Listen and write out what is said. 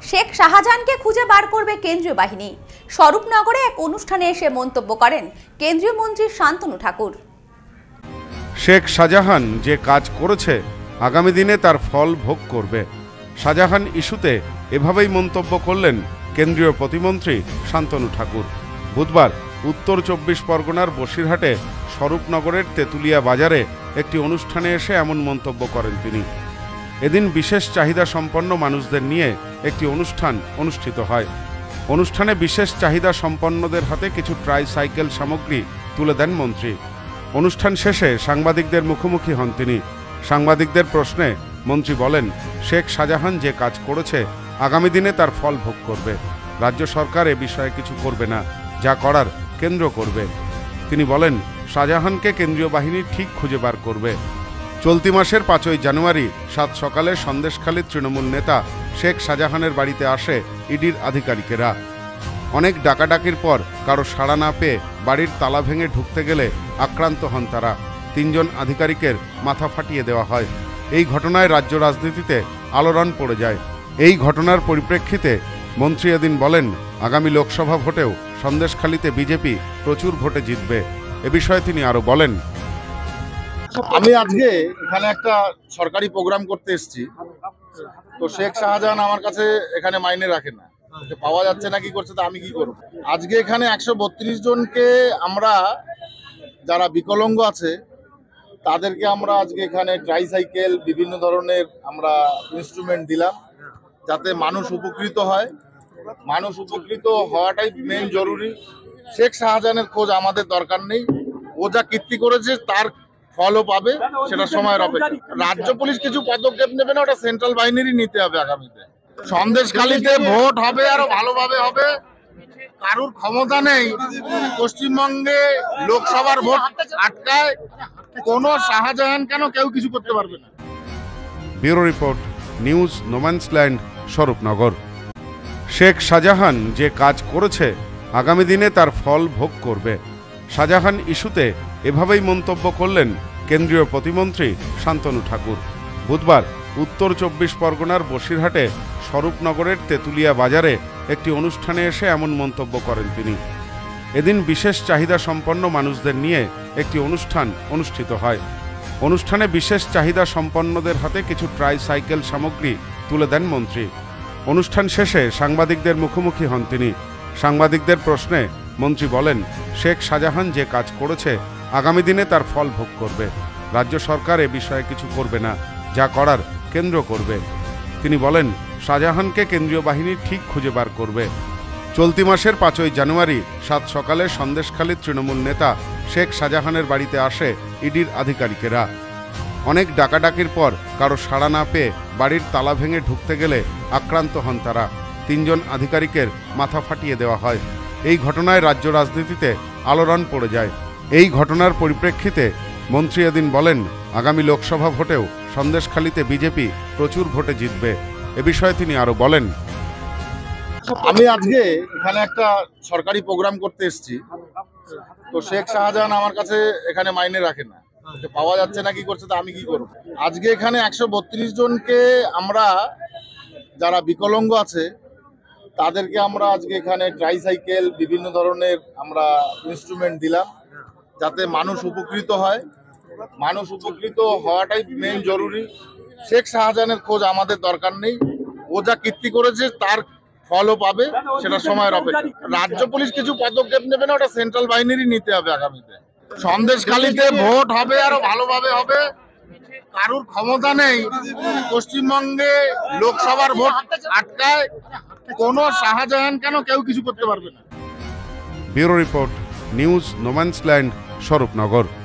শেখ শাহজাহানকে খুঁজে বার করবে কেন্দ্রীয় বাহিনী। স্বরূপনগরে এক অনুষ্ঠানে এসে মন্তব্য করেন কেন্দ্রীয় মন্ত্রী শান্তনু ঠাকুর। শেখ শাহজাহান যে কাজ করেছে আগামী দিনে তার ফল ভোগ করবে। শাহজাহান ইস্যুতে এভাবেই মন্তব্য করলেন কেন্দ্রীয় প্রতিমন্ত্রী শান্তনু ঠাকুর। বুধবার উত্তর ২৪ পরগনার বসিরহাটে স্বরূপনগরের তেঁতুলিয়া বাজারে একটি অনুষ্ঠানে এসে এমন মন্তব্য করেন তিনি। এদিন বিশেষ চাহিদা সম্পন্ন মানুষদের নিয়ে একটি অনুষ্ঠান অনুষ্ঠিত হয়। অনুষ্ঠানে বিশেষ চাহিদা সম্পন্নদের হাতে কিছু ট্রাইসাইকেল সামগ্রী তুলে দেন মন্ত্রী। অনুষ্ঠান শেষে সাংবাদিকদের মুখোমুখি হন তিনি। সাংবাদিকদের প্রশ্নে মন্ত্রী বলেন, শেখ শাহজাহান যে কাজ করেছে আগামী দিনে তার ফল ভোগ করবে। রাজ্য সরকার এ বিষয়ে কিছু করবে না, যা করার কেন্দ্র করবে। তিনি বলেন, শাহজাহানকে কেন্দ্রীয় বাহিনী ঠিক খুঁজে বার করবে। চলতি মাসের ৫ই জানুয়ারি সাত সকালে সন্দেশখালীর তৃণমূল নেতা শেখ শাহজাহানের বাড়িতে আসে ইডির আধিকারিকেরা। অনেক ডাকাডাকির পর কারো সাড়া না পেয়ে বাড়ির তালা ভেঙে ঢুকতে গেলে আক্রান্ত হন তারা। ৩ জন আধিকারিকের মাথা ফাটিয়ে দেওয়া হয়। এই ঘটনায় রাজ্য রাজনীতিতে আলোড়ন পড়ে যায়। এই ঘটনার পরিপ্রেক্ষিতে মন্ত্রী এদিন বলেন, আগামী লোকসভা ভোটেও সন্দেশখালীতে বিজেপি প্রচুর ভোটে জিতবে। এ বিষয়ে তিনি আরো বলেন, আমি আজকে এখানে একটা সরকারি প্রোগ্রাম করতে এসেছি। তো শেখ শাহজাহান আমার কাছে এখানে মাইনে রাখে না, পাওয়া যাচ্ছে না, কি করছে, তা আমি কি করব। আজকে এখানে ১৩২ জনকে আমরা যারা বিকলাঙ্গ আছে তাদেরকে আমরা আজকে এখানে ট্রাইসাইকেল বিভিন্ন ধরনের আমরা ইনস্ট্রুমেন্ট দিলাম, যাতে মানুষ উপকৃত হয়। মানুষ উপকৃত হওয়াটাই মেইন জরুরি। শেখ শাহজাহানের খোঁজ আমাদের দরকার নেই। ও যা কীর্তি করেছে তার ফলও পাবে, সেটা সময়ের অপেক্ষা। রাজ্য পুলিশ কিছু পদক্ষেপ নেবে না, ওটা সেন্ট্রাল বাহিনীরই নিতে হবে। আগামীতে সন্দেশখালীতে ভোট হবে, আরো ভালোভাবে হবে। কারুর ক্ষমতা নেই পশ্চিমবঙ্গে লোকসভার ভোট আটকায়। কোনো শাহজাহান কেন কেউ কিছু করতে পারবে না। Bureau report, news no man's land, Swarupnagar. Sheikh Shahjahan যে কাজ করেছে আগামী দিনে তার ফল ভোগ করবে। শাহজাহান ইস্যুতে এভাবেই মন্তব্য করলেন কেন্দ্রীয় প্রতিমন্ত্রী শান্তনু ঠাকুর। বুধবার উত্তর ২৪ পরগনার বসিরহাটে স্বরূপনগরের তেঁতুলিয়া বাজারে একটি অনুষ্ঠানে এসে এমন মন্তব্য করেন তিনি। এদিন বিশেষ চাহিদা সম্পন্ন মানুষদের নিয়ে একটি অনুষ্ঠান অনুষ্ঠিত হয়। অনুষ্ঠানে বিশেষ চাহিদা সম্পন্নদের হাতে কিছু ট্রাইসাইকেল সামগ্রী তুলে দেন মন্ত্রী। অনুষ্ঠান শেষে সাংবাদিকদের মুখোমুখি হন তিনি। সাংবাদিকদের প্রশ্নে মন্ত্রী বলেন, শেখ শাহজাহান যে কাজ করেছে আগামী দিনে তার ফল ভোগ করবে। রাজ্য সরকার এ বিষয়ে কিছু করবে না, যা করার কেন্দ্র করবে। তিনি বলেন, শাহজাহানকে কেন্দ্রীয় বাহিনী ঠিক খুঁজে বার করবে। চলতি মাসের ৫ই জানুয়ারি সাত সকালে সন্দেশখালীর তৃণমূল নেতা শেখ শাহজাহানের বাড়িতে আসে ইডির আধিকারিকেরা। অনেক ডাকাডাকির পর কারো সাড়া না পেয়ে বাড়ির তালা ভেঙে ঢুকতে গেলে আক্রান্ত হন তারা। ৩ জন আধিকারিকের মাথা ফাটিয়ে দেওয়া হয়। এই ঘটনায় রাজ্য রাজনীতিতে আলোড়ন পড়ে যায়। এই ঘটনার পরিপ্রেক্ষিতে মন্ত্রী এদিন বলেন, আগামী লোকসভা ভোটেও সন্দেশখালীতে বিজেপি প্রচুর ভোটে জিতবে। এ বিষয়ে তিনি আরো বলেন, আমি আজকে এখানে একটা সরকারি প্রোগ্রাম করতে এসেছি। তো শেখ শাহজাহান আমার কাছে এখানে মাইনে রাখে না, পাওয়া যাচ্ছে না, কি করছে, তা আমি কি করব। আজকে এখানে ১৩২ জনকে আমরা যারা বিকলাঙ্গ আছে তাদেরকে আমরা আজকে এখানে ট্রাইসাইকেল বিভিন্ন ধরনের আমরা ইনস্ট্রুমেন্ট দিলাম, যাতে মানুষ উপকৃত হয়। মানুষ উপকৃত হওয়াটাই মেইন জরুরি। শেখ শাহজাহানের খোঁজ আমাদের দরকার নেই। ও যা কীর্তি করেছে তার ফলও পাবে, সেটা সময়ের অপেক্ষা। রাজ্য পুলিশ কিছু পদক্ষেপ নেবে না, ওটা সেন্ট্রাল বাহিনীরই নিতে হবে। আগামীতে সন্দেশখালীতে ভোট হবে, আরো ভালোভাবে হবে। কারুর ক্ষমতা নেই পশ্চিমবঙ্গে লোকসভার ভোট আটকায়। কোনো শাহজাহান কেন কেউ কিছু করতে পারবে না। Bureau report, news no man's land, Swarupnagar.